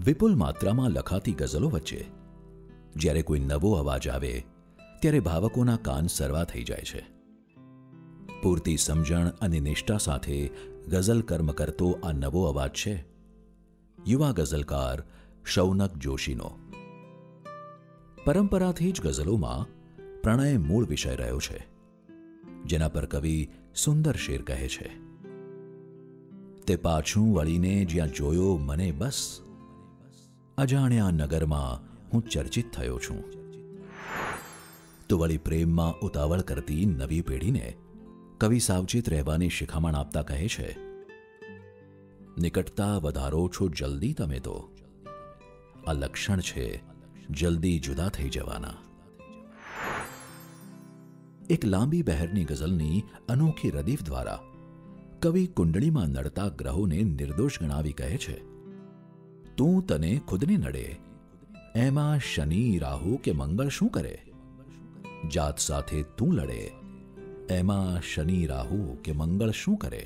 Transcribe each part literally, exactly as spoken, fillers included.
વિપુલ માત્રામાં લખાતી ગઝલો વચ્ચે જ્યારે કોઈ નવો અવાજ આવે ત્યારે ભાવકોના કાન સરવા થઈ જાય છે. પૂરતી સમજણ અને નિષ્ઠા સાથે ગઝલ કર્મ કરતો આ નવો અવાજ છે યુવા ગઝલકાર શૌનક જોશીનો. પરંપરાથી જ ગઝલોમાં પ્રણય મૂળ વિષય રહ્યો છે, જેના પર કવિ સુંદર શેર કહે છે. તે પાછું વળીને જ્યાં જોયો મને બસ, અજાણ્યા નગરમાં હું ચર્ચિત થયો છું. તો વળી પ્રેમમાં ઉતાવળ કરતી નવી પેઢીને કવિ સાવચેત રહેવાની શિખામણ આપતા કહે છે, નિકટતા વધારો છો જલ્દી તમે તો, આ લક્ષણ છે જલ્દી જુદા થઈ જવાના. એક લાંબી બહેરની ગઝલની અનોખી રદીફ દ્વારા કવિ કુંડળીમાં નડતા ગ્રહોને નિર્દોષ ગણાવી કહે છે, તું તને ખુદને નડે એમાં શનિ રાહુ કે મંગળ શું કરે, જાત સાથે તું લડે એમાં શનિ રાહુ કે મંગળ શું કરે.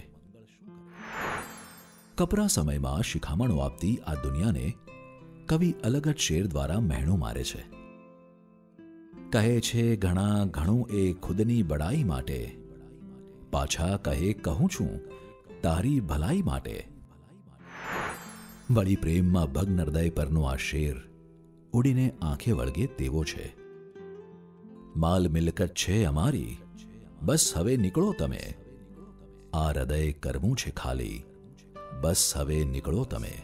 કપરા સમયમાં શિખામણો આપતી આ દુનિયાને કવિ અલગ જ શેર દ્વારા મહેણું મારે છે. કહે છે ઘણા ઘણું એ ખુદની બડાઈ માટે, પાછા કહે કહું છું તારી ભલાઈ માટે. વળી પ્રેમમાં ભગ્ન હૃદય પરનો આ શેર ઉડીને આંખે વળગે તેવો છે. માલ મિલકત છે અમારી, બસ હવે નીકળો તમે, આ હૃદય કરવું છે ખાલી, બસ હવે નીકળો તમે.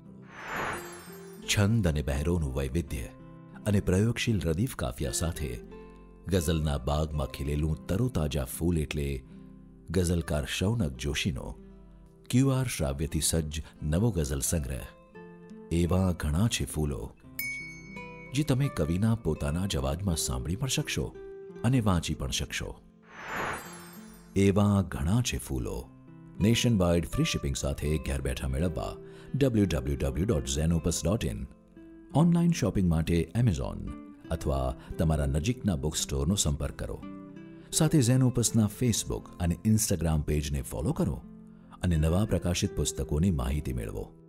છંદ અને બહેરોનું વૈવિધ્ય અને પ્રયોગશીલ રદીફ કાફિયા સાથે ગઝલના બાગમાં ખીલેલું તરોતાજા ફૂલ એટલે ગઝલકાર શૌનક જોશીનો ક્યુઆર શ્રાવ્યથી સજ્જ નવો ગઝલ સંગ્રહ એવા ઘણા છે ફૂલો, જે તમે કવિના પોતાના જ અવાજમાં સાંભળી પણ શકશો અને વાંચી પણ શકશો. એવા ઘણા છે ફૂલો નેશન વાઇડ ફ્રી શિપિંગ સાથે ઘેર બેઠા મેળવવા W W W dot Zenopus dot in, online shopping માટે એમેઝોન અથવા તમારા નજીકના બુક સ્ટોરનો સંપર્ક કરો. સાથે ઝેનોપસના ફેસબુક અને ઇન્સ્ટાગ્રામ પેજને ફોલો કરો અને નવા પ્રકાશિત પુસ્તકોની માહિતી મેળવો.